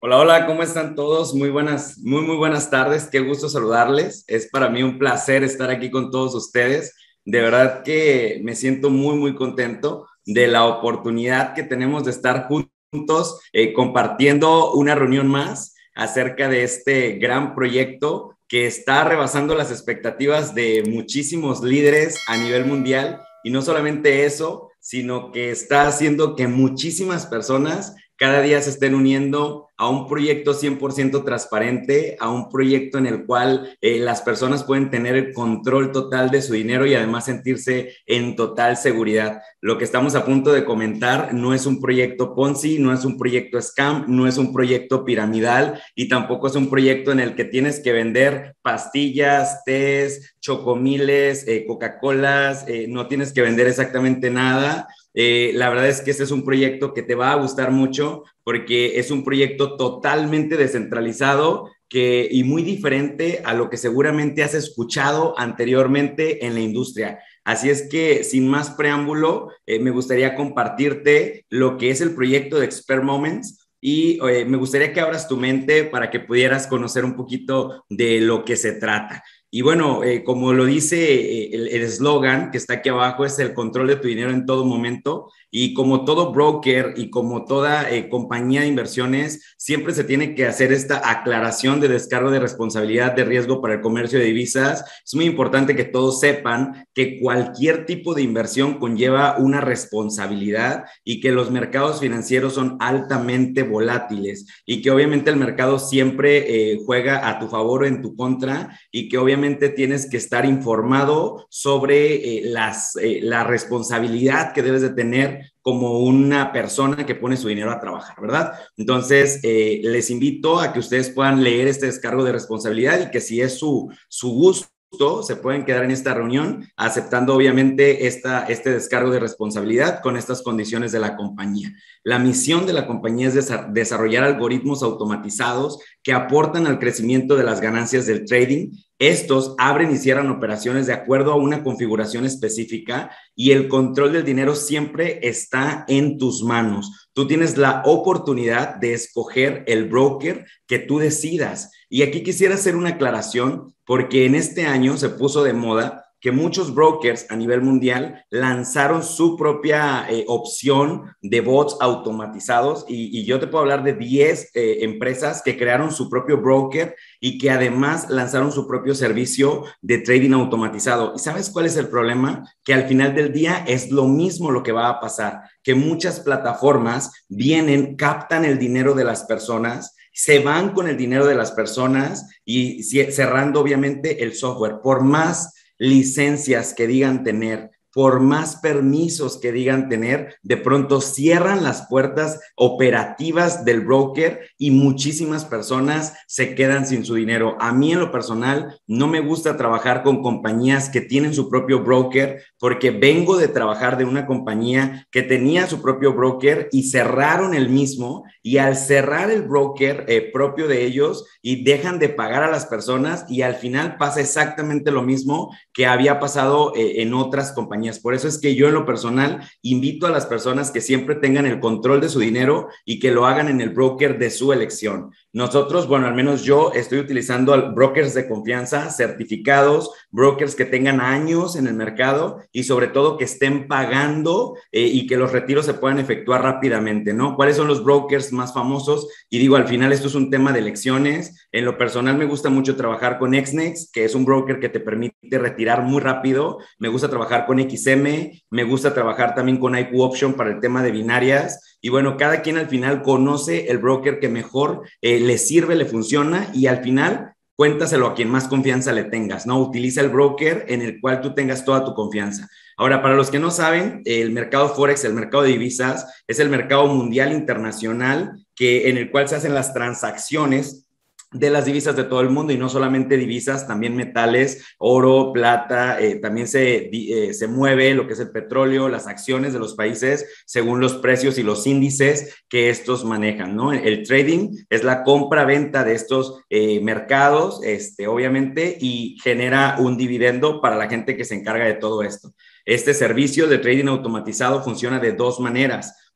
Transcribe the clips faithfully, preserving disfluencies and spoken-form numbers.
Hola, hola, ¿cómo están todos? Muy buenas, muy, muy buenas tardes. Qué gusto saludarles. Es para mí un placer estar aquí con todos ustedes. De verdad que me siento muy, muy contento de la oportunidad que tenemos de estar juntos eh, compartiendo una reunión más acerca de este gran proyecto que está rebasando las expectativas de muchísimos líderes a nivel mundial. Y no solamente eso, sino que está haciendo que muchísimas personas cada día se estén uniendo a un proyecto cien por ciento transparente, a un proyecto en el cual eh, las personas pueden tener el control total de su dinero y además sentirse en total seguridad. Lo que estamos a punto de comentar no es un proyecto Ponzi, no es un proyecto scam, no es un proyecto piramidal y tampoco es un proyecto en el que tienes que vender pastillas, tés, chocomiles, eh, Coca-Colas, eh, no tienes que vender exactamente nada. Eh, la verdad es que este es un proyecto que te va a gustar mucho porque es un proyecto totalmente descentralizado que, y muy diferente a lo que seguramente has escuchado anteriormente en la industria. Así es que, sin más preámbulo, eh, me gustaría compartirte lo que es el proyecto de Expert Moments y eh, me gustaría que abras tu mente para que pudieras conocer un poquito de lo que se trata. Y bueno, eh, como lo dice eh, el eslogan que está aquí abajo, es el control de tu dinero en todo momento. Y como todo broker y como toda eh, compañía de inversiones, siempre se tiene que hacer esta aclaración de descargo de responsabilidad de riesgo para el comercio de divisas. Es muy importante que todos sepan que cualquier tipo de inversión conlleva una responsabilidad y que los mercados financieros son altamente volátiles y que obviamente el mercado siempre eh, juega a tu favor o en tu contra y que obviamente tienes que estar informado sobre eh, las, eh, la responsabilidad que debes de tener como una persona que pone su dinero a trabajar, ¿verdad? Entonces, eh, les invito a que ustedes puedan leer este descargo de responsabilidad y que si es su, su gusto, se pueden quedar en esta reunión aceptando obviamente esta, este descargo de responsabilidad con estas condiciones de la compañía. La misión de la compañía es desarrollar algoritmos automatizados que aportan al crecimiento de las ganancias del trading. Estos abren y cierran operaciones de acuerdo a una configuración específica y el control del dinero siempre está en tus manos. Tú tienes la oportunidad de escoger el broker que tú decidas. Y aquí quisiera hacer una aclaración porque en este año se puso de moda que muchos brokers a nivel mundial lanzaron su propia eh, opción de bots automatizados y, y, yo te puedo hablar de diez eh, empresas que crearon su propio broker y que además lanzaron su propio servicio de trading automatizado. ¿Y sabes cuál es el problema? Que al final del día es lo mismo lo que va a pasar, que muchas plataformas vienen, captan el dinero de las personas, se van con el dinero de las personas y cerrando obviamente el software. Por más licencias que digan tener, por más permisos que digan tener, de pronto cierran las puertas operativas del broker y muchísimas personas se quedan sin su dinero. A mí en lo personal no me gusta trabajar con compañías que tienen su propio broker porque vengo de trabajar de una compañía que tenía su propio broker y cerraron el mismo y al cerrar el broker eh, propio de ellos y dejan de pagar a las personas y al final pasa exactamente lo mismo que había pasado eh, en otras compañías. Por eso es que yo en lo personal invito a las personas que siempre tengan el control de su dinero y que lo hagan en el broker de su elección. Nosotros, bueno, al menos yo estoy utilizando brokers de confianza, certificados, brokers que tengan años en el mercado y sobre todo que estén pagando eh, y que los retiros se puedan efectuar rápidamente, ¿no? ¿Cuáles son los brokers más famosos? Y digo, al final esto es un tema de elecciones. En lo personal me gusta mucho trabajar con Exnex, que es un broker que te permite retirar muy rápido. Me gusta trabajar con X M, me gusta trabajar también con I Q Option para el tema de binarias. Y bueno, cada quien al final conoce el broker que mejor eh, le sirve, le funciona y al final cuéntaselo a quien más confianza le tengas, ¿no? Utiliza el broker en el cual tú tengas toda tu confianza. Ahora, para los que no saben, el mercado Forex, el mercado de divisas, es el mercado mundial internacional que, en el cual se hacen las transacciones de las divisas de todo el mundo y no solamente divisas, también metales, oro, plata, eh, también se, eh, se mueve lo que es el petróleo, las acciones de los países según los precios y los índices que estos manejan, ¿no? El trading es la compra-venta de estos eh, mercados, este, obviamente, y genera un dividendo para la gente que se encarga de todo esto. Este servicio de trading automatizado funciona de dos maneras.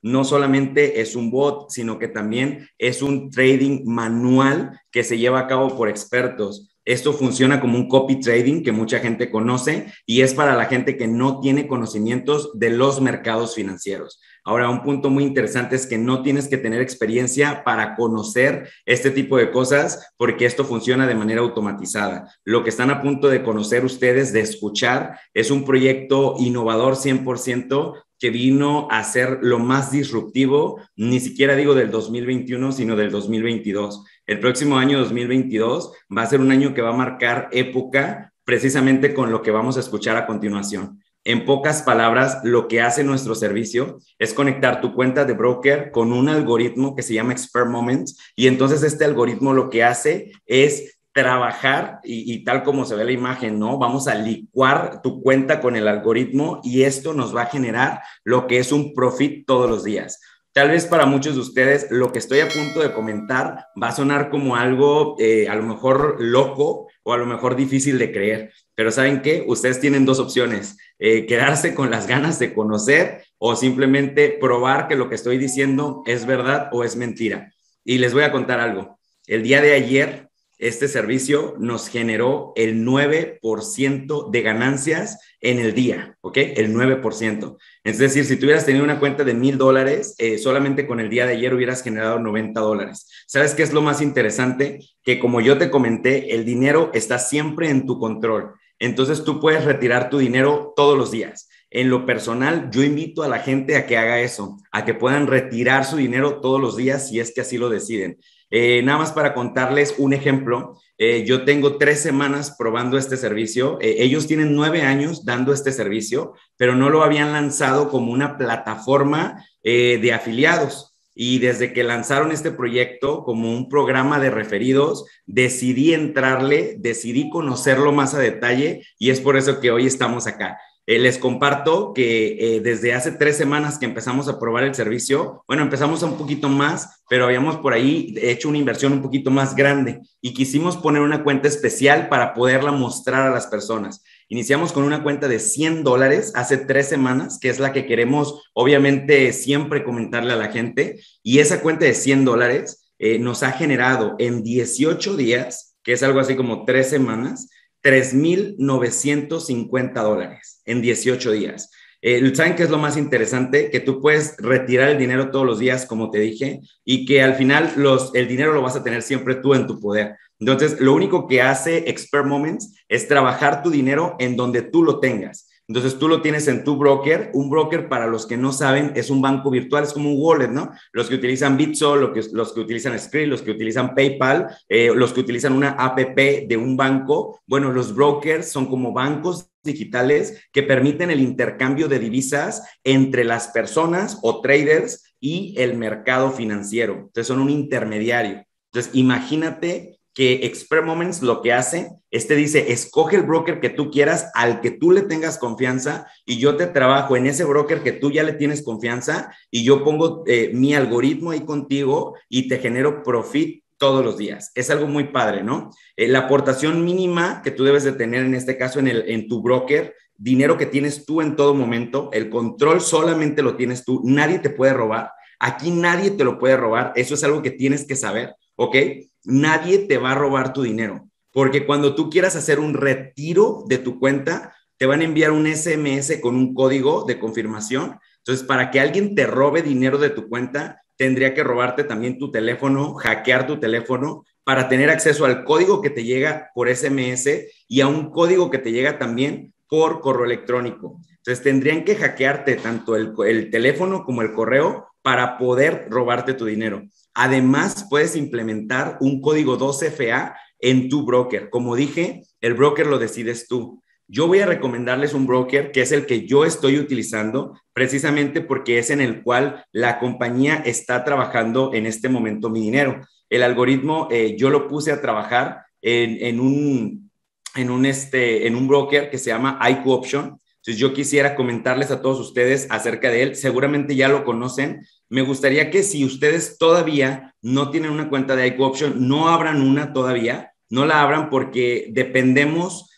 no solamente es un bot, sino que también es un trading manual que se lleva a cabo por expertos. Esto funciona como un copy trading que mucha gente conoce y es para la gente que no tiene conocimientos de los mercados financieros. Ahora, un punto muy interesante es que no tienes que tener experiencia para conocer este tipo de cosas porque esto funciona de manera automatizada. Lo que están a punto de conocer ustedes, de escuchar, es un proyecto innovador cien por ciento que vino a ser lo más disruptivo, ni siquiera digo del dos mil veintiuno, sino del dos mil veintidós. El próximo año dos mil veintidós va a ser un año que va a marcar época precisamente con lo que vamos a escuchar a continuación. En pocas palabras, lo que hace nuestro servicio es conectar tu cuenta de broker con un algoritmo que se llama Expert Moments y entonces este algoritmo lo que hace es trabajar y, y tal como se ve la imagen, ¿no? Vamos a licuar tu cuenta con el algoritmo y esto nos va a generar lo que es un profit todos los días. Tal vez para muchos de ustedes lo que estoy a punto de comentar va a sonar como algo eh, a lo mejor loco o a lo mejor difícil de creer, pero ¿saben qué? Ustedes tienen dos opciones, eh, quedarse con las ganas de conocer o simplemente probar que lo que estoy diciendo es verdad o es mentira. Y les voy a contar algo. El día de ayer, este servicio nos generó el nueve por ciento de ganancias en el día, ¿ok? El nueve por ciento. Es decir, si tú hubieras tenido una cuenta de mil dólares, eh, solamente con el día de ayer hubieras generado noventa dólares. ¿Sabes qué es lo más interesante? Que como yo te comenté, el dinero está siempre en tu control. Entonces tú puedes retirar tu dinero todos los días. En lo personal, yo invito a la gente a que haga eso, a que puedan retirar su dinero todos los días si es que así lo deciden. Eh, nada más para contarles un ejemplo, eh, yo tengo tres semanas probando este servicio, eh, ellos tienen nueve años dando este servicio, pero no lo habían lanzado como una plataforma eh, de afiliados. Y desde que lanzaron este proyecto como un programa de referidos, decidí entrarle, decidí conocerlo más a detalle y es por eso que hoy estamos acá. Eh, les comparto que eh, desde hace tres semanas que empezamos a probar el servicio, bueno, empezamos a un poquito más, pero habíamos por ahí hecho una inversión un poquito más grande y quisimos poner una cuenta especial para poderla mostrar a las personas. Iniciamos con una cuenta de cien dólares hace tres semanas, que es la que queremos, obviamente, siempre comentarle a la gente. Y esa cuenta de cien dólares eh, nos ha generado en dieciocho días, que es algo así como tres semanas, tres mil novecientos cincuenta dólares en dieciocho días. Eh, ¿Saben qué es lo más interesante? Que tú puedes retirar el dinero todos los días, como te dije, y que al final los, el dinero lo vas a tener siempre tú en tu poder. Entonces, lo único que hace Expert Moments es trabajar tu dinero en donde tú lo tengas. Entonces, tú lo tienes en tu broker. Un broker, para los que no saben, es un banco virtual, es como un wallet, ¿no? Los que utilizan Bitso, los que, los que utilizan Skrill, los que utilizan PayPal, eh, los que utilizan una app de un banco. Bueno, los brokers son como bancos digitales que permiten el intercambio de divisas entre las personas o traders y el mercado financiero. Entonces, son un intermediario. Entonces, imagínate que Expert Moments lo que hace es te dice, escoge el broker que tú quieras, al que tú le tengas confianza y yo te trabajo en ese broker que tú ya le tienes confianza y yo pongo eh, mi algoritmo ahí contigo y te genero profit todos los días. Es algo muy padre, ¿no? Eh, la aportación mínima que tú debes de tener en este caso en, el, en tu broker, dinero que tienes tú en todo momento, el control solamente lo tienes tú, nadie te puede robar. Aquí nadie te lo puede robar, eso es algo que tienes que saber, ¿ok? Nadie te va a robar tu dinero, porque cuando tú quieras hacer un retiro de tu cuenta, te van a enviar un S M S con un código de confirmación. Entonces, para que alguien te robe dinero de tu cuenta, tendría que robarte también tu teléfono, hackear tu teléfono para tener acceso al código que te llega por S M S y a un código que te llega también por correo electrónico. Entonces, tendrían que hackearte tanto el, el teléfono como el correo para poder robarte tu dinero. Además, puedes implementar un código dos F A en tu broker. Como dije, el broker lo decides tú. Yo voy a recomendarles un broker que es el que yo estoy utilizando, precisamente porque es en el cual la compañía está trabajando en este momento mi dinero. El algoritmo eh, yo lo puse a trabajar en, en, un, en, un, este, en un broker que se llama I Q Option. Entonces yo quisiera comentarles a todos ustedes acerca de él. Seguramente ya lo conocen. Me gustaría que si ustedes todavía no tienen una cuenta de I Q Option, no abran una todavía, no la abran porque dependemos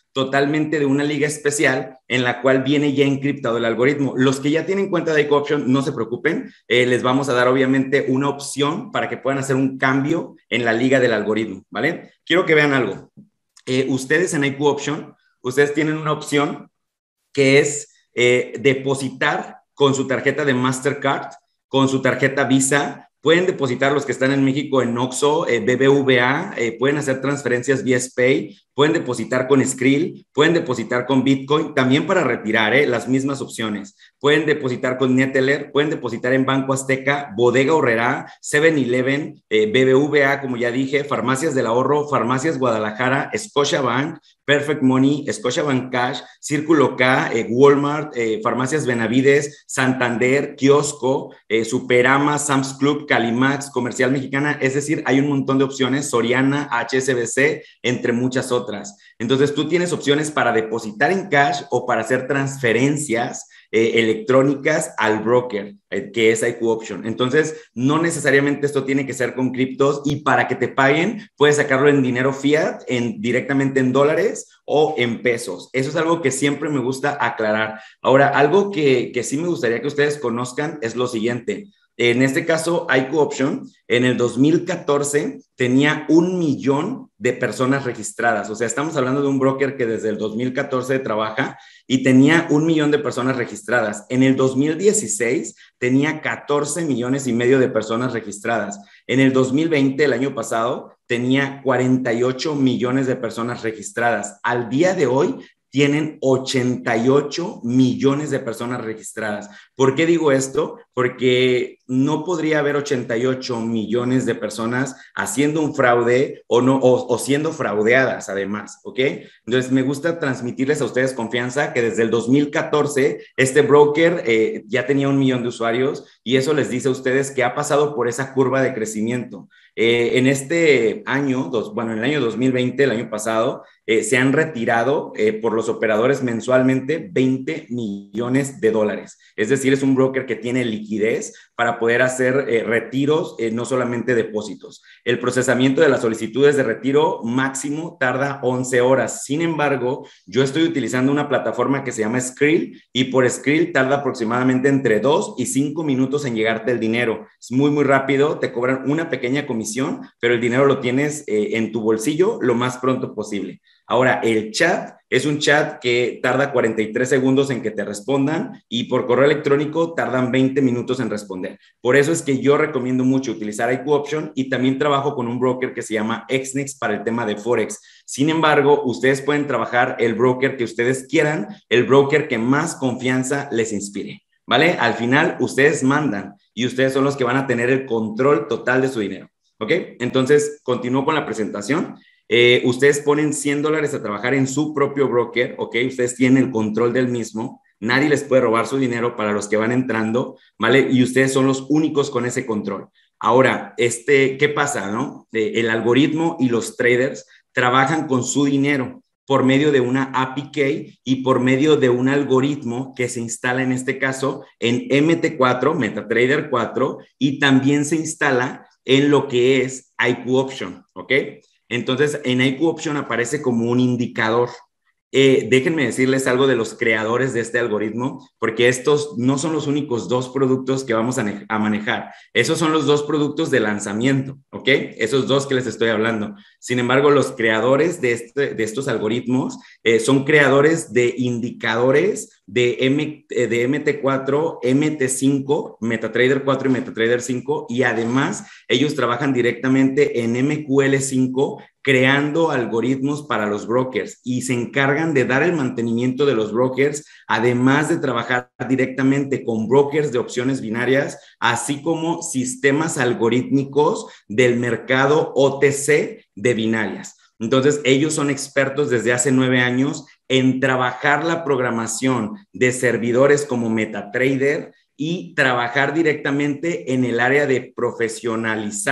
totalmente de una liga especial en la cual viene ya encriptado el algoritmo. Los que ya tienen cuenta de I Q Option, no se preocupen, eh, les vamos a dar obviamente una opción para que puedan hacer un cambio en la liga del algoritmo, ¿vale? Quiero que vean algo. Eh, ustedes en I Q Option, ustedes tienen una opción que es eh, depositar con su tarjeta de Mastercard, con su tarjeta Visa. Pueden depositar los que están en México en Oxxo, eh, B B V A, eh, pueden hacer transferencias vía SPAY, pueden depositar con Skrill, pueden depositar con Bitcoin, también para retirar, eh, las mismas opciones. Pueden depositar con Neteller, pueden depositar en Banco Azteca, Bodega Aurrerá, seven eleven, eh, B B V A, como ya dije, Farmacias del Ahorro, Farmacias Guadalajara, Scotiabank, Perfect Money, Scotiabank Cash, Círculo K, eh, Walmart, eh, Farmacias Benavides, Santander, Kiosco, eh, Superama, Sam's Club, Calimax, Comercial Mexicana, es decir, hay un montón de opciones, Soriana, H S B C, entre muchas otras. Entonces, tú tienes opciones para depositar en cash o para hacer transferencias eh, electrónicas al broker, eh, que es I Q Option. Entonces, no necesariamente esto tiene que ser con criptos y para que te paguen, puedes sacarlo en dinero fiat, en, directamente en dólares o en pesos. Eso es algo que siempre me gusta aclarar. Ahora, algo que, que sí me gustaría que ustedes conozcan es lo siguiente. En este caso, I Q Option, en el dos mil catorce tenía un millón de personas registradas. O sea, estamos hablando de un broker que desde el dos mil catorce trabaja y tenía un millón de personas registradas. En el dos mil dieciséis tenía catorce millones y medio de personas registradas. En el dos mil veinte, el año pasado, tenía cuarenta y ocho millones de personas registradas. Al día de hoy, tienen ochenta y ocho millones de personas registradas. ¿Por qué digo esto? Porque no podría haber ochenta y ocho millones de personas haciendo un fraude o, no, o, o siendo fraudeadas además, ¿ok? Entonces me gusta transmitirles a ustedes confianza que desde el dos mil catorce este broker eh, ya tenía un millón de usuarios y eso les dice a ustedes que ha pasado por esa curva de crecimiento. Eh, en este año, dos, bueno, en el año dos mil veinte, el año pasado, eh, se han retirado eh, por los operadores mensualmente veinte millones de dólares. Es decir, es un broker que tiene liquidez para poder hacer eh, retiros, eh, no solamente depósitos. El procesamiento de las solicitudes de retiro máximo tarda once horas. Sin embargo, yo estoy utilizando una plataforma que se llama Skrill y por Skrill tarda aproximadamente entre dos y cinco minutos en llegarte el dinero. Es muy, muy rápido, te cobran una pequeña comisión, pero el dinero lo tienes eh, en tu bolsillo lo más pronto posible. Ahora, el chat es un chat que tarda cuarenta y tres segundos en que te respondan y por correo electrónico tardan veinte minutos en responder. Por eso es que yo recomiendo mucho utilizar I Q Option y también trabajo con un broker que se llama Exnex para el tema de Forex. Sin embargo, ustedes pueden trabajar el broker que ustedes quieran, el broker que más confianza les inspire, ¿vale? Al final, ustedes mandan y ustedes son los que van a tener el control total de su dinero, ¿ok? Entonces, continúo con la presentación. Eh, ustedes ponen cien dólares a trabajar en su propio broker, ¿ok? Ustedes tienen el control del mismo. Nadie les puede robar su dinero para los que van entrando, ¿vale? Y ustedes son los únicos con ese control. Ahora, este, ¿qué pasa, no? Eh, el algoritmo y los traders trabajan con su dinero por medio de una A P I Key y por medio de un algoritmo que se instala en este caso en M T cuatro, MetaTrader cuatro, y también se instala en lo que es I Q Option, ¿ok? Entonces, en I Q Option aparece como un indicador. Eh, déjenme decirles algo de los creadores de este algoritmo, porque estos no son los únicos dos productos que vamos a, a manejar. Esos son los dos productos de lanzamiento, ¿ok? Esos dos que les estoy hablando. Sin embargo, los creadores de, este, de estos algoritmos eh, son creadores de indicadores de, M, de M T cuatro, M T cinco, MetaTrader cuatro y MetaTrader cinco, y además ellos trabajan directamente en M Q L cinco, creando algoritmos para los brokers y se encargan de dar el mantenimiento de los brokers, además de trabajar directamente con brokers de opciones binarias, así como sistemas algorítmicos del mercado O T C de binarias. Entonces, ellos son expertos desde hace nueve años en trabajar la programación de servidores como MetaTrader y trabajar directamente en el área de profesionalizar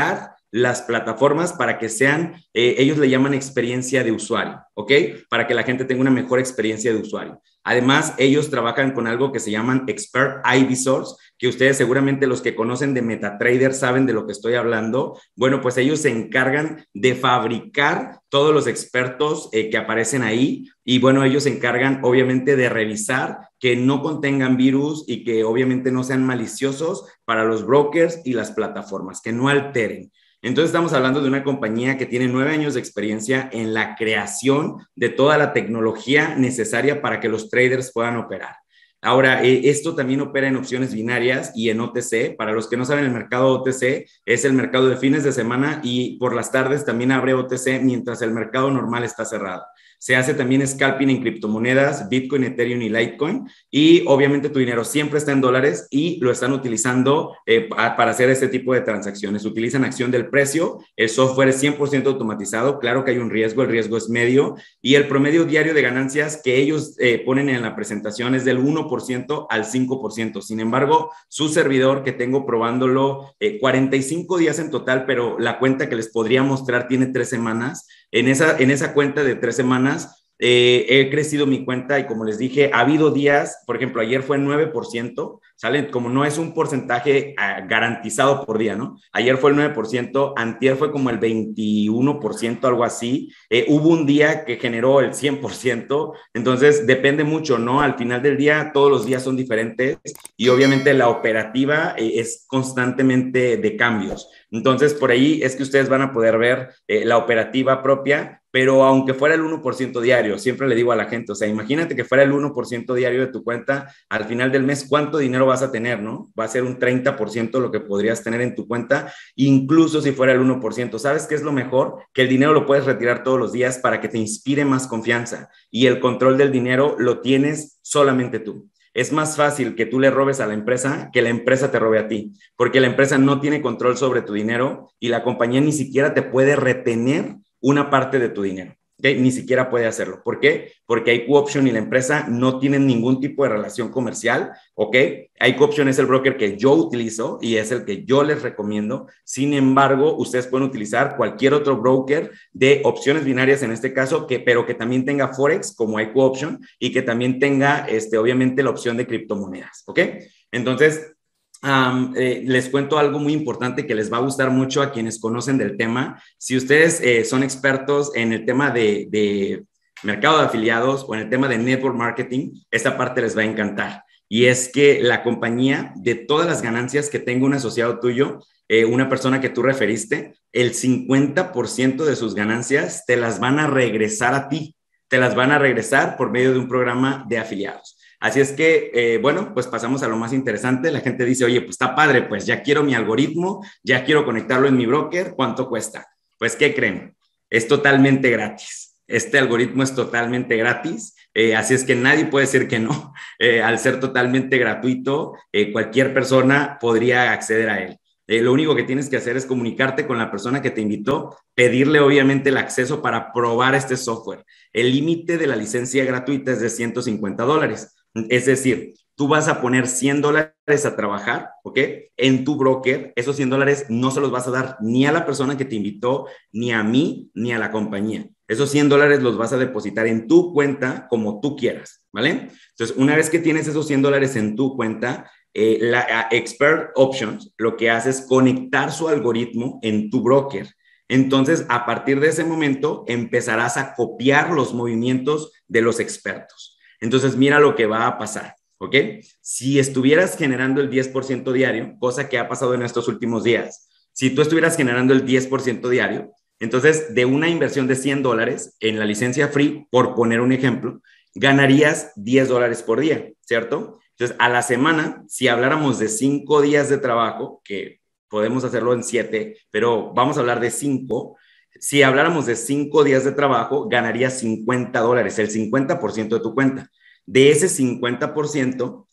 las plataformas para que sean, eh, ellos le llaman experiencia de usuario, ¿ok? Para que la gente tenga una mejor experiencia de usuario. Además, ellos trabajan con algo que se llaman Expert I D Source, que ustedes seguramente los que conocen de MetaTrader saben de lo que estoy hablando. Bueno, pues ellos se encargan de fabricar todos los expertos eh, que aparecen ahí y bueno, ellos se encargan obviamente de revisar que no contengan virus y que obviamente no sean maliciosos para los brokers y las plataformas, que no alteren. Entonces estamos hablando de una compañía que tiene nueve años de experiencia en la creación de toda la tecnología necesaria para que los traders puedan operar. Ahora, eh, esto también opera en opciones binarias y en O T C. Para los que no saben, el mercado O T C es el mercado de fines de semana y por las tardes también abre O T C mientras el mercado normal está cerrado. Se hace también scalping en criptomonedas, Bitcoin, Ethereum y Litecoin. Y obviamente tu dinero siempre está en dólares y lo están utilizando eh, para hacer este tipo de transacciones. Utilizan acción del precio, el software es cien por ciento automatizado. Claro que hay un riesgo, el riesgo es medio. Y el promedio diario de ganancias que ellos eh, ponen en la presentación es del uno por ciento al cinco por ciento. Sin embargo, su servidor que tengo probándolo eh, cuarenta y cinco días en total, pero la cuenta que les podría mostrar tiene tres semanas. En esa, en esa cuenta de tres semanas eh, he crecido mi cuenta y como les dije, ha habido días, por ejemplo, ayer fue nueve por ciento, ¿sale? Como no es un porcentaje uh, garantizado por día, ¿no? Ayer fue el nueve por ciento, antier fue como el veintiuno por ciento, algo así. Eh, hubo un día que generó el cien por ciento, entonces depende mucho, ¿no? Al final del día, todos los días son diferentes y obviamente la operativa eh, es constantemente de cambios. Entonces, por ahí es que ustedes van a poder ver eh, la operativa propia, pero aunque fuera el uno por ciento diario, siempre le digo a la gente, o sea, imagínate que fuera el uno por ciento diario de tu cuenta, al final del mes, ¿cuánto dinero vas a tener, no? Va a ser un treinta por ciento lo que podrías tener en tu cuenta, incluso si fuera el uno por ciento. ¿Sabes qué es lo mejor? Que el dinero lo puedes retirar todos los días para que te inspire más confianza y el control del dinero lo tienes solamente tú. Es más fácil que tú le robes a la empresa que la empresa te robe a ti, porque la empresa no tiene control sobre tu dinero y la compañía ni siquiera te puede retener una parte de tu dinero. ¿Okay? Ni siquiera puede hacerlo. ¿Por qué? Porque I Q Option y la empresa no tienen ningún tipo de relación comercial. ¿Ok? I Q Option es el broker que yo utilizo y es el que yo les recomiendo. Sin embargo, ustedes pueden utilizar cualquier otro broker de opciones binarias en este caso, que, pero que también tenga Forex como I Q Option y que también tenga, este, obviamente, la opción de criptomonedas. ¿Ok? Entonces, Um, eh, les cuento algo muy importante que les va a gustar mucho a quienes conocen del tema. Si ustedes eh, son expertos en el tema de, de mercado de afiliados o en el tema de network marketing, esta parte les va a encantar. Y es que la compañía, de todas las ganancias que tenga un asociado tuyo, eh, una persona que tú referiste, el cincuenta por ciento de sus ganancias te las van a regresar a ti. Te las van a regresar por medio de un programa de afiliados. Así es que, eh, bueno, pues pasamos a lo más interesante. La gente dice, oye, pues está padre, pues ya quiero mi algoritmo, ya quiero conectarlo en mi broker, ¿cuánto cuesta? Pues, ¿qué creen? Es totalmente gratis. Este algoritmo es totalmente gratis, eh, así es que nadie puede decir que no. Eh, al ser totalmente gratuito, eh, cualquier persona podría acceder a él. Eh, lo único que tienes que hacer es comunicarte con la persona que te invitó, pedirle obviamente el acceso para probar este software. El límite de la licencia gratuita es de ciento cincuenta dólares. Es decir, tú vas a poner cien dólares a trabajar, ¿ok? En tu broker, esos cien dólares no se los vas a dar ni a la persona que te invitó, ni a mí, ni a la compañía. Esos cien dólares los vas a depositar en tu cuenta como tú quieras, ¿vale? Entonces, una vez que tienes esos cien dólares en tu cuenta, eh, la Expert Options lo que hace es conectar su algoritmo en tu broker. Entonces, a partir de ese momento, empezarás a copiar los movimientos de los expertos. Entonces, mira lo que va a pasar, ¿ok? Si estuvieras generando el diez por ciento diario, cosa que ha pasado en estos últimos días, si tú estuvieras generando el diez por ciento diario, entonces de una inversión de cien dólares en la licencia free, por poner un ejemplo, ganarías diez dólares por día, ¿cierto? Entonces, a la semana, si habláramos de cinco días de trabajo, que podemos hacerlo en siete, pero vamos a hablar de cinco. Si habláramos de cinco días de trabajo, ganarías cincuenta dólares, el cincuenta por ciento de tu cuenta. De ese cincuenta por ciento,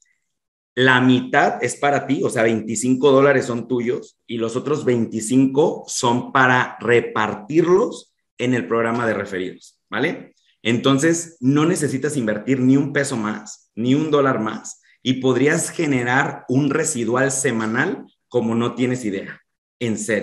la mitad es para ti, o sea, veinticinco dólares son tuyos y los otros veinticinco son para repartirlos en el programa de referidos, ¿vale? Entonces, no necesitas invertir ni un peso más, ni un dólar más y podrías generar un residual semanal como no tienes idea, en serio.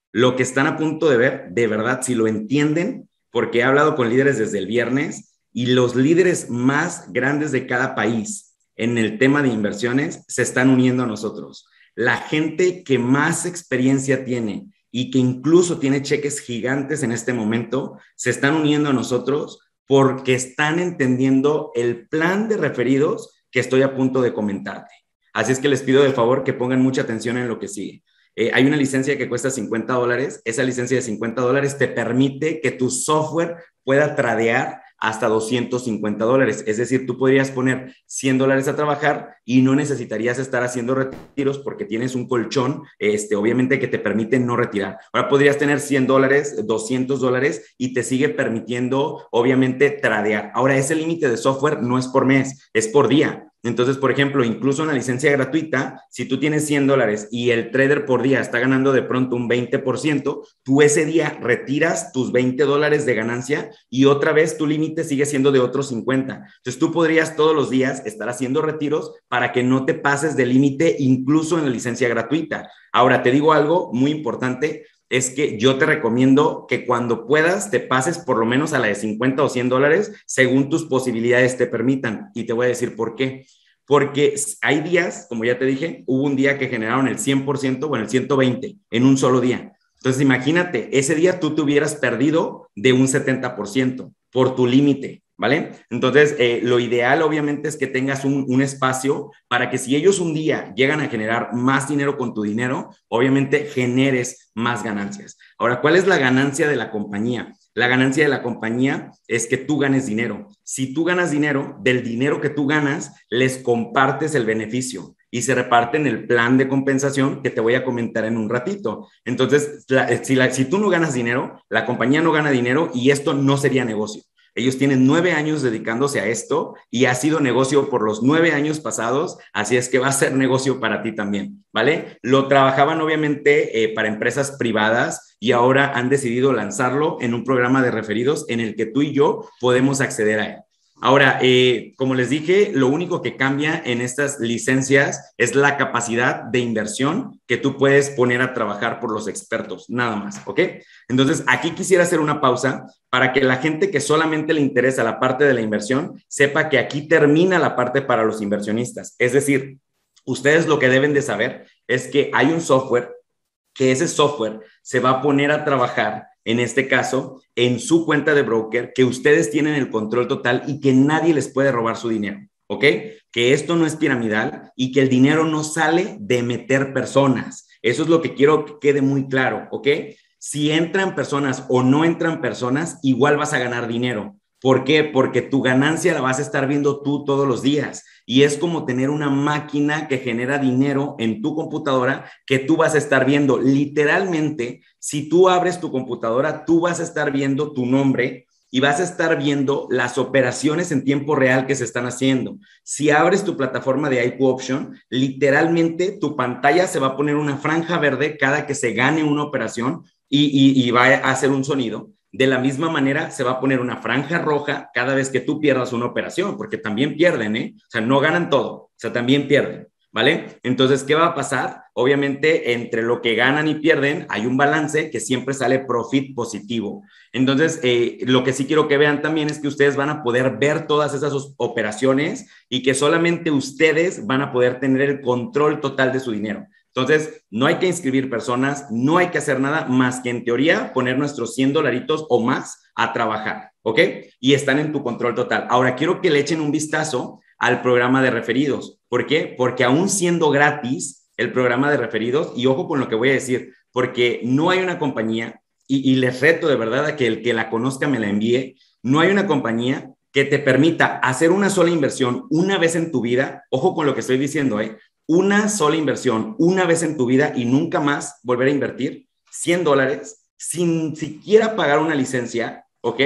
Lo que están a punto de ver, de verdad, si lo entienden, porque he hablado con líderes desde el viernes y los líderes más grandes de cada país en el tema de inversiones se están uniendo a nosotros. La gente que más experiencia tiene y que incluso tiene cheques gigantes en este momento, se están uniendo a nosotros porque están entendiendo el plan de referidos que estoy a punto de comentarte. Así es que les pido de favor que pongan mucha atención en lo que sigue. Eh, hay una licencia que cuesta cincuenta dólares. Esa licencia de cincuenta dólares te permite que tu software pueda tradear hasta doscientos cincuenta dólares. Es decir, tú podrías poner cien dólares a trabajar y no necesitarías estar haciendo retiros porque tienes un colchón, este, obviamente, que te permite no retirar. Ahora podrías tener cien dólares, doscientos dólares y te sigue permitiendo, obviamente, tradear. Ahora, ese límite de software no es por mes, es por día. Entonces, por ejemplo, incluso una licencia gratuita, si tú tienes cien dólares y el trader por día está ganando de pronto un veinte por ciento, tú ese día retiras tus veinte dólares de ganancia y otra vez tu límite sigue siendo de otros cincuenta. Entonces, tú podrías todos los días estar haciendo retiros para que no te pases del límite incluso en la licencia gratuita. Ahora, te digo algo muy importante. Es que yo te recomiendo que cuando puedas te pases por lo menos a la de cincuenta o cien dólares según tus posibilidades te permitan. Y te voy a decir por qué. Porque hay días, como ya te dije, hubo un día que generaron el cien por ciento, bueno, el ciento veinte en un solo día. Entonces, imagínate, ese día tú te hubieras perdido de un setenta por ciento por tu límite, ¿vale? Entonces, eh, lo ideal obviamente es que tengas un, un espacio para que si ellos un día llegan a generar más dinero con tu dinero, obviamente generes más ganancias. Ahora, ¿cuál es la ganancia de la compañía? La ganancia de la compañía es que tú ganes dinero. Si tú ganas dinero, del dinero que tú ganas, les compartes el beneficio y se reparten el plan de compensación que te voy a comentar en un ratito. Entonces, la, si, la, si tú no ganas dinero, la compañía no gana dinero y esto no sería negocio. Ellos tienen nueve años dedicándose a esto y ha sido negocio por los nueve años pasados, así es que va a ser negocio para ti también, ¿vale? Lo trabajaban obviamente eh, para empresas privadas y ahora han decidido lanzarlo en un programa de referidos en el que tú y yo podemos acceder a él. Ahora, eh, como les dije, lo único que cambia en estas licencias es la capacidad de inversión que tú puedes poner a trabajar por los expertos, nada más, ¿ok? Entonces, aquí quisiera hacer una pausa para que la gente que solamente le interesa la parte de la inversión sepa que aquí termina la parte para los inversionistas. Es decir, ustedes lo que deben de saber es que hay un software, que ese software se va a poner a trabajar, en este caso, en su cuenta de broker, que ustedes tienen el control total y que nadie les puede robar su dinero, ¿ok? Que esto no es piramidal y que el dinero no sale de meter personas. Eso es lo que quiero que quede muy claro, ¿ok? Si entran personas o no entran personas, igual vas a ganar dinero. ¿Por qué? Porque tu ganancia la vas a estar viendo tú todos los días y es como tener una máquina que genera dinero en tu computadora que tú vas a estar viendo. Literalmente, si tú abres tu computadora, tú vas a estar viendo tu nombre y vas a estar viendo las operaciones en tiempo real que se están haciendo. Si abres tu plataforma de I Q Option, literalmente tu pantalla se va a poner una franja verde cada que se gane una operación y, y, y va a hacer un sonido. De la misma manera, se va a poner una franja roja cada vez que tú pierdas una operación, porque también pierden, ¿eh? O sea, no ganan todo, o sea, también pierden, ¿vale? Entonces, ¿qué va a pasar? Obviamente, entre lo que ganan y pierden, hay un balance que siempre sale profit positivo. Entonces, eh, lo que sí quiero que vean también es que ustedes van a poder ver todas esas operaciones y que solamente ustedes van a poder tener el control total de su dinero. Entonces, no hay que inscribir personas, no hay que hacer nada más que en teoría poner nuestros cien dolaritos o más a trabajar, ¿ok? Y están en tu control total. Ahora, quiero que le echen un vistazo al programa de referidos. ¿Por qué? Porque aún siendo gratis el programa de referidos, y ojo con lo que voy a decir, porque no hay una compañía, y, y les reto de verdad a que el que la conozca me la envíe, no hay una compañía que te permita hacer una sola inversión una vez en tu vida, ojo con lo que estoy diciendo, ¿eh? Una sola inversión, una vez en tu vida y nunca más volver a invertir cien dólares sin siquiera pagar una licencia, ¿ok?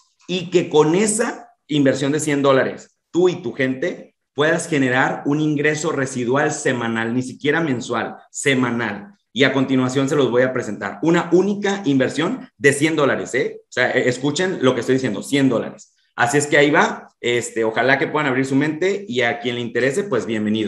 Y que con esa inversión de cien dólares, tú y tu gente puedas generar un ingreso residual semanal, ni siquiera mensual, semanal. Y a continuación se los voy a presentar. Una única inversión de cien dólares, ¿eh? O sea, escuchen lo que estoy diciendo, cien dólares. Así es que ahí va, este, ojalá que puedan abrir su mente y a quien le interese, pues bienvenido.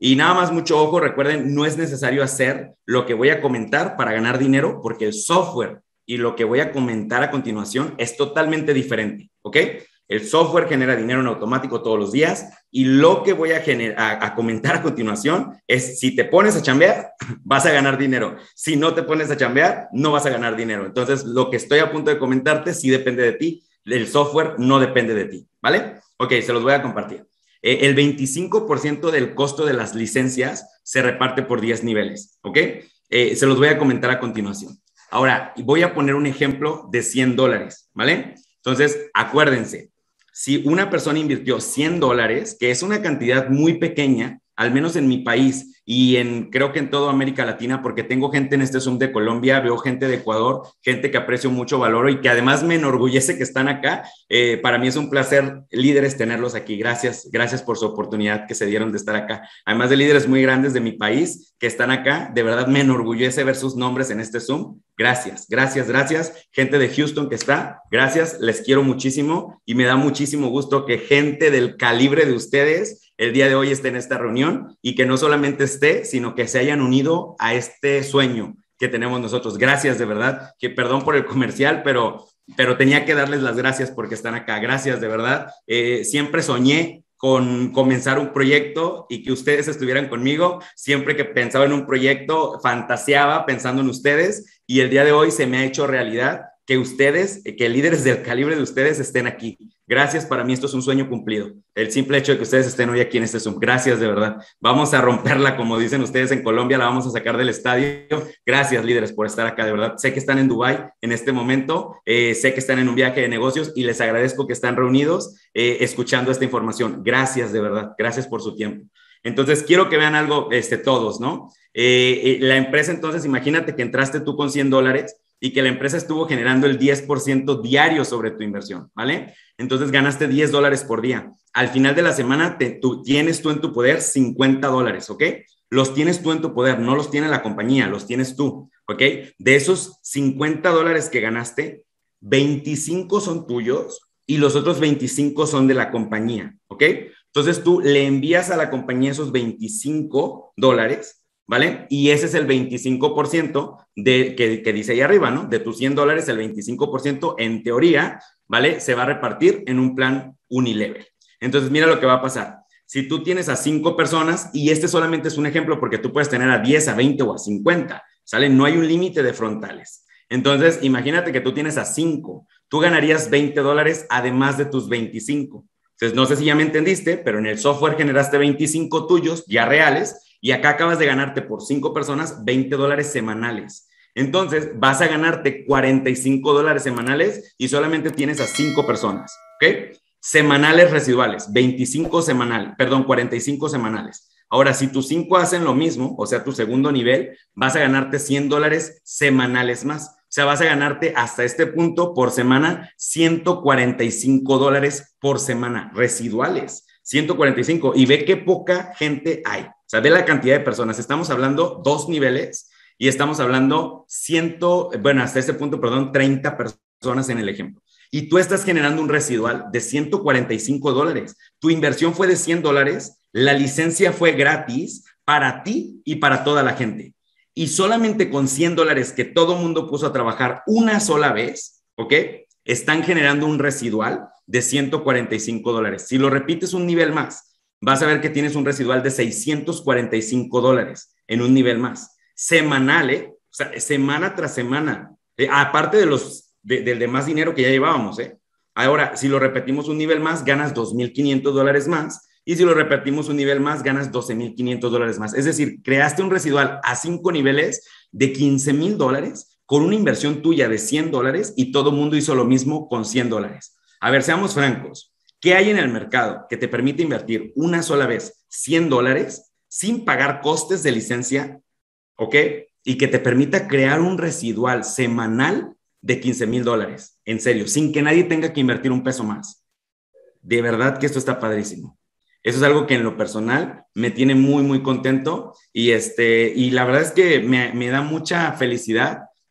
Y nada más mucho ojo, recuerden, no es necesario hacer lo que voy a comentar para ganar dinero, porque el software y lo que voy a comentar a continuación es totalmente diferente, ¿ok? El software genera dinero en automático todos los días y lo que voy a, a, a comentar a continuación es si te pones a chambear, vas a ganar dinero. Si no te pones a chambear, no vas a ganar dinero. Entonces, lo que estoy a punto de comentarte sí depende de ti. El software no depende de ti, ¿vale? Ok, se los voy a compartir. Eh, el veinticinco por ciento del costo de las licencias se reparte por diez niveles, ¿ok? Eh, se los voy a comentar a continuación. Ahora, voy a poner un ejemplo de cien dólares, ¿vale? Entonces, acuérdense, si una persona invirtió cien dólares, que es una cantidad muy pequeña, al menos en mi país y en, creo que en toda América Latina, porque tengo gente en este Zoom de Colombia, veo gente de Ecuador, gente que aprecio mucho, valoro y que además me enorgullece que están acá. Eh, para mí es un placer, líderes, tenerlos aquí. Gracias, gracias por su oportunidad que se dieron de estar acá. Además de líderes muy grandes de mi país que están acá, de verdad me enorgullece ver sus nombres en este Zoom. Gracias, gracias, gracias. Gente de Houston que está, gracias, les quiero muchísimo y me da muchísimo gusto que gente del calibre de ustedes el día de hoy esté en esta reunión y que no solamente esté, sino que se hayan unido a este sueño que tenemos nosotros. Gracias, de verdad, que perdón por el comercial, pero, pero tenía que darles las gracias porque están acá. Gracias, de verdad. Eh, siempre soñé con comenzar un proyecto y que ustedes estuvieran conmigo. Siempre que pensaba en un proyecto, fantaseaba pensando en ustedes y el día de hoy se me ha hecho realidad que ustedes, que líderes del calibre de ustedes estén aquí. Gracias, para mí esto es un sueño cumplido. El simple hecho de que ustedes estén hoy aquí en este Zoom. Gracias, de verdad. Vamos a romperla, como dicen ustedes en Colombia, la vamos a sacar del estadio. Gracias, líderes, por estar acá, de verdad. Sé que están en Dubái en este momento, eh, sé que están en un viaje de negocios y les agradezco que están reunidos eh, escuchando esta información. Gracias, de verdad. Gracias por su tiempo. Entonces, quiero que vean algo este, todos, ¿no? Eh, eh, la empresa, entonces, imagínate que entraste tú con cien dólares y que la empresa estuvo generando el diez por ciento diario sobre tu inversión, ¿vale? Entonces ganaste diez dólares por día. Al final de la semana te, tú, tienes tú en tu poder cincuenta dólares, ¿ok? Los tienes tú en tu poder, no los tiene la compañía, los tienes tú, ¿ok? De esos cincuenta dólares que ganaste, veinticinco son tuyos y los otros veinticinco son de la compañía, ¿ok? Entonces tú le envías a la compañía esos veinticinco dólares, ¿vale? Y ese es el veinticinco por ciento de, que, que dice ahí arriba, ¿no? De tus cien dólares, el veinticinco por ciento en teoría, ¿vale? Se va a repartir en un plan unilevel. Entonces, mira lo que va a pasar. Si tú tienes a cinco personas, y este solamente es un ejemplo porque tú puedes tener a diez, a veinte o a cincuenta, ¿sale? No hay un límite de frontales. Entonces, imagínate que tú tienes a cinco. Tú ganarías veinte dólares además de tus veinticinco. Entonces, no sé si ya me entendiste, pero en el software generaste veinticinco tuyos ya reales y acá acabas de ganarte por cinco personas veinte dólares semanales. Entonces, vas a ganarte cuarenta y cinco dólares semanales y solamente tienes a cinco personas, ¿ok? Semanales residuales, veinticinco semanales, perdón, cuarenta y cinco semanales. Ahora, si tus cinco hacen lo mismo, o sea, tu segundo nivel, vas a ganarte cien dólares semanales más. O sea, vas a ganarte hasta este punto por semana ciento cuarenta y cinco dólares por semana, residuales, ciento cuarenta y cinco. Y ve qué poca gente hay. O sea, ve la cantidad de personas. Estamos hablando dos niveles y estamos hablando ciento, bueno, hasta este punto, perdón, treinta personas en el ejemplo. Y tú estás generando un residual de ciento cuarenta y cinco dólares. Tu inversión fue de cien dólares, la licencia fue gratis para ti y para toda la gente. Y solamente con cien dólares que todo mundo puso a trabajar una sola vez, ¿ok? Están generando un residual de ciento cuarenta y cinco dólares. Si lo repites un nivel más, vas a ver que tienes un residual de seiscientos cuarenta y cinco dólares en un nivel más. Semanal, ¿eh? O sea, semana tras semana. Eh, aparte de los de, del demás dinero que ya llevábamos, ¿eh? Ahora, si lo repetimos un nivel más, ganas dos mil quinientos dólares más. Y si lo repetimos un nivel más, ganas doce mil quinientos dólares más. Es decir, creaste un residual a cinco niveles de quince mil dólares con una inversión tuya de cien dólares y todo el mundo hizo lo mismo con cien dólares. A ver, seamos francos. ¿Qué hay en el mercado que te permite invertir una sola vez cien dólares sin pagar costes de licencia, ¿ok? Y que te permita crear un residual semanal de quince mil dólares, en serio, sin que nadie tenga que invertir un peso más. De verdad que esto está padrísimo. Eso es algo que en lo personal me tiene muy, muy contento y, este, y la verdad es que me, me da mucha felicidad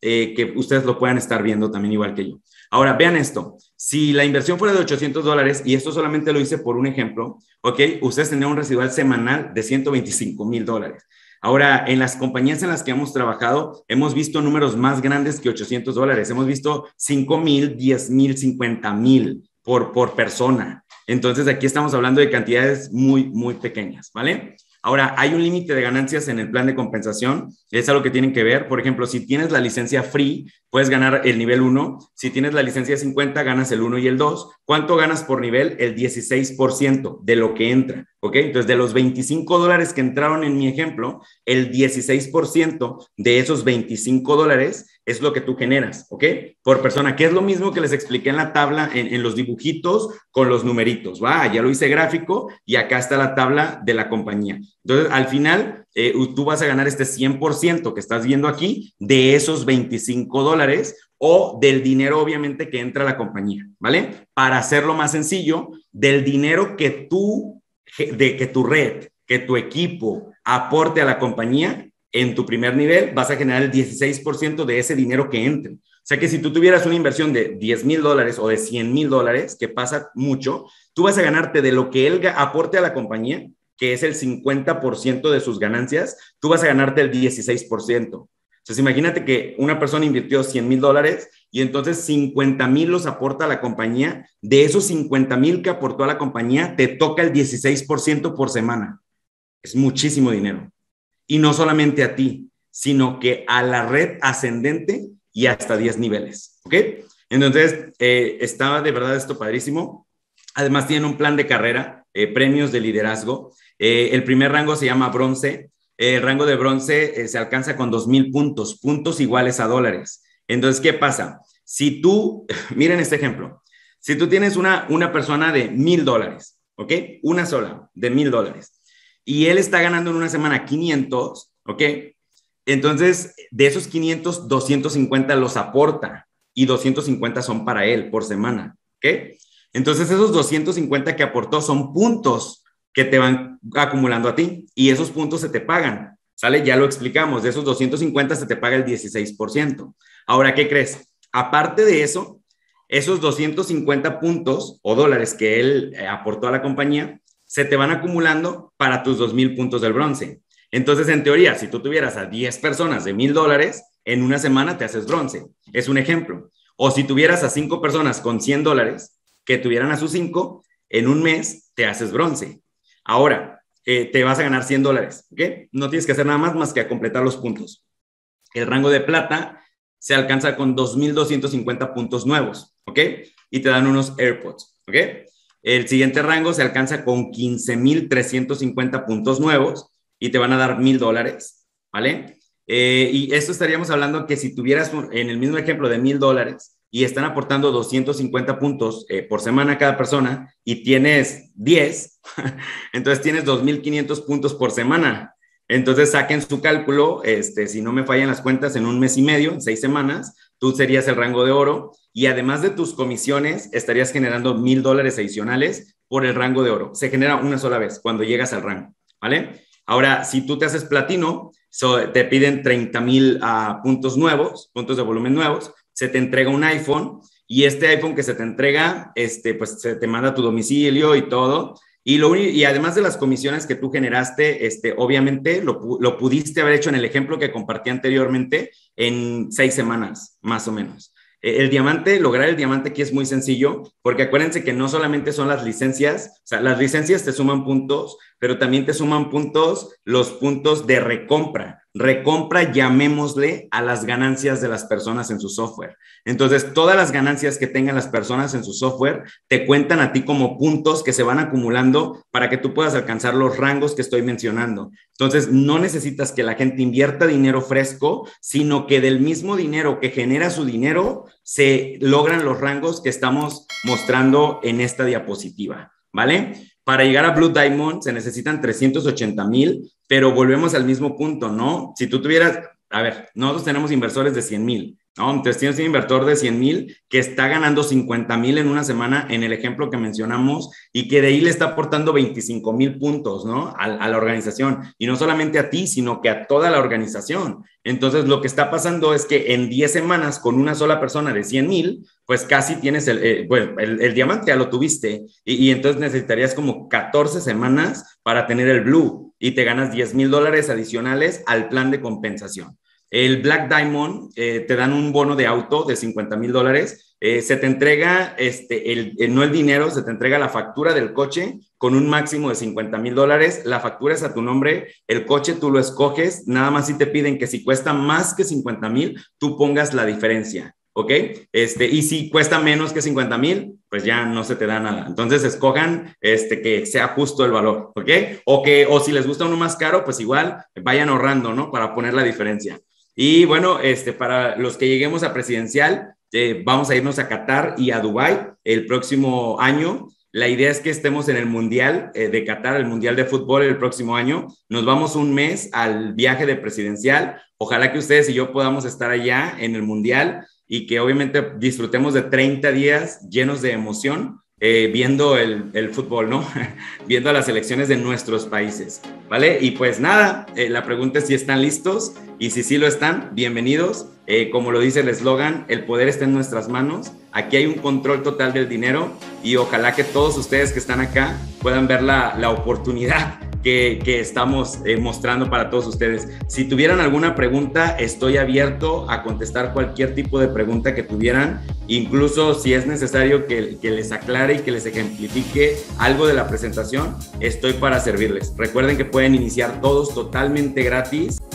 eh, que ustedes lo puedan estar viendo también igual que yo. Ahora, vean esto. Si la inversión fuera de ochocientos dólares, y esto solamente lo hice por un ejemplo, ¿ok? Ustedes tendrían un residual semanal de ciento veinticinco mil dólares. Ahora, en las compañías en las que hemos trabajado, hemos visto números más grandes que ochocientos dólares. Hemos visto cinco mil, diez mil, cincuenta mil por, por persona. Entonces, aquí estamos hablando de cantidades muy, muy pequeñas, ¿vale? Ahora, hay un límite de ganancias en el plan de compensación. Es algo que tienen que ver. Por ejemplo, si tienes la licencia free, puedes ganar el nivel uno. Si tienes la licencia cincuenta, ganas el uno y el dos. ¿Cuánto ganas por nivel? El dieciséis por ciento de lo que entra, ¿ok? Entonces, de los veinticinco dólares que entraron en mi ejemplo, el dieciséis por ciento de esos veinticinco dólares es lo que tú generas, ¿ok? Por persona, que es lo mismo que les expliqué en la tabla, en, en los dibujitos con los numeritos, ¿va? Ya lo hice gráfico y acá está la tabla de la compañía. Entonces, al final, eh, tú vas a ganar este cien por ciento que estás viendo aquí de esos veinticinco dólares o del dinero, obviamente, que entra a la compañía, ¿vale? Para hacerlo más sencillo, del dinero que tú, de que tu red, que tu equipo aporte a la compañía, en tu primer nivel vas a generar el dieciséis por ciento de ese dinero que entre. O sea que si tú tuvieras una inversión de diez mil dólares o de cien mil dólares, que pasa mucho, tú vas a ganarte de lo que él aporte a la compañía, que es el cincuenta por ciento de sus ganancias, tú vas a ganarte el dieciséis por ciento. Entonces imagínate que una persona invirtió cien mil dólares y entonces cincuenta mil los aporta a la compañía. De esos cincuenta mil que aportó a la compañía, te toca el dieciséis por ciento por semana. Es muchísimo dinero. Y no solamente a ti, sino que a la red ascendente y hasta diez niveles, ¿ok? Entonces, eh, estaba de verdad esto padrísimo. Además, tienen un plan de carrera, eh, premios de liderazgo. Eh, el primer rango se llama bronce. Eh, el rango de bronce eh, se alcanza con dos mil puntos, puntos iguales a dólares. Entonces, ¿qué pasa? Si tú, miren este ejemplo, si tú tienes una, una persona de mil dólares, ¿ok? Una sola, de mil dólares. Y él está ganando en una semana quinientos, ¿ok? Entonces, de esos quinientos, doscientos cincuenta los aporta y doscientos cincuenta son para él por semana, ¿ok? Entonces, esos doscientos cincuenta que aportó son puntos que te van acumulando a ti y esos puntos se te pagan, ¿sale? Ya lo explicamos, de esos doscientos cincuenta se te paga el dieciséis por ciento. Ahora, ¿qué crees? Aparte de eso, esos doscientos cincuenta puntos o dólares que él eh, aportó a la compañía, se te van acumulando para tus dos mil puntos del bronce. Entonces, en teoría, si tú tuvieras a diez personas de mil dólares, en una semana te haces bronce. Es un ejemplo. O si tuvieras a cinco personas con cien dólares que tuvieran a sus cinco, en un mes te haces bronce. Ahora, eh, te vas a ganar cien dólares, ¿ok? No tienes que hacer nada más más que a completar los puntos. El rango de plata se alcanza con dos mil doscientos cincuenta puntos nuevos, ¿ok? Y te dan unos AirPods, ¿ok? El siguiente rango se alcanza con quince mil trescientos cincuenta puntos nuevos y te van a dar mil dólares, ¿vale? Eh, y esto estaríamos hablando que si tuvieras en el mismo ejemplo de mil dólares y están aportando doscientos cincuenta puntos eh, por semana cada persona y tienes diez, entonces tienes dos mil quinientos puntos por semana. Entonces saquen su cálculo, este, si no me fallan las cuentas, en un mes y medio, en seis semanas, tú serías el rango de oro y además de tus comisiones estarías generando mil dólares adicionales por el rango de oro. Se genera una sola vez cuando llegas al rango, ¿vale? Ahora, si tú te haces platino, so, te piden treinta mil uh, puntos nuevos, puntos de volumen nuevos, se te entrega un iPhone y este iPhone que se te entrega, este, pues se te manda a tu domicilio y todo. Y, lo, y además de las comisiones que tú generaste, este, obviamente lo, lo pudiste haber hecho en el ejemplo que compartí anteriormente en seis semanas, más o menos. El diamante, lograr el diamante aquí es muy sencillo, porque acuérdense que no solamente son las licencias, o sea, las licencias te suman puntos, pero también te suman puntos los puntos de recompra. Recompra, llamémosle a las ganancias de las personas en su software. Entonces, todas las ganancias que tengan las personas en su software te cuentan a ti como puntos que se van acumulando para que tú puedas alcanzar los rangos que estoy mencionando. Entonces, no necesitas que la gente invierta dinero fresco, sino que del mismo dinero que genera su dinero, se logran los rangos que estamos mostrando en esta diapositiva, ¿vale? Para llegar a Blue Diamond se necesitan trescientos ochenta mil, pero volvemos al mismo punto, ¿no? Si tú tuvieras, a ver, nosotros tenemos inversores de cien mil, ¿no? Entonces tienes un inversor de cien mil que está ganando cincuenta mil en una semana en el ejemplo que mencionamos y que de ahí le está aportando veinticinco mil puntos, ¿no? A, a la organización. Y no solamente a ti, sino que a toda la organización. Entonces lo que está pasando es que en diez semanas con una sola persona de cien mil, pues casi tienes el, eh, bueno, el, el diamante ya lo tuviste y, y entonces necesitarías como catorce semanas para tener el blue y te ganas diez mil dólares adicionales al plan de compensación. El Black Diamond, eh, te dan un bono de auto de cincuenta mil dólares, eh, se te entrega, este, el, el, no el dinero, se te entrega la factura del coche con un máximo de cincuenta mil dólares, la factura es a tu nombre, el coche tú lo escoges, nada más si te piden que si cuesta más que cincuenta mil, tú pongas la diferencia, ¿ok? Este, y si cuesta menos que cincuenta mil, pues ya no se te da nada. Entonces escojan este, que sea justo el valor, ¿ok? O, que, o si les gusta uno más caro, pues igual vayan ahorrando, ¿no? Para poner la diferencia. Y bueno, este, para los que lleguemos a presidencial, eh, vamos a irnos a Qatar y a Dubái el próximo año. La idea es que estemos en el Mundial eh, de Qatar, el Mundial de Fútbol el próximo año. Nos vamos un mes al viaje de presidencial. Ojalá que ustedes y yo podamos estar allá en el Mundial y que obviamente disfrutemos de treinta días llenos de emoción. Eh, viendo el, el fútbol, ¿no? Viendo las selecciones de nuestros países, ¿vale? Y pues nada, eh, la pregunta es si están listos y si sí lo están, bienvenidos. Eh, como lo dice el eslogan, el poder está en nuestras manos. Aquí hay un control total del dinero y ojalá que todos ustedes que están acá puedan ver la, la oportunidad que, que estamos eh, mostrando para todos ustedes. Si tuvieran alguna pregunta, estoy abierto a contestar cualquier tipo de pregunta que tuvieran, incluso si es necesario que, que les aclare y que les ejemplifique algo de la presentación, estoy para servirles. Recuerden que pueden iniciar todos totalmente gratis.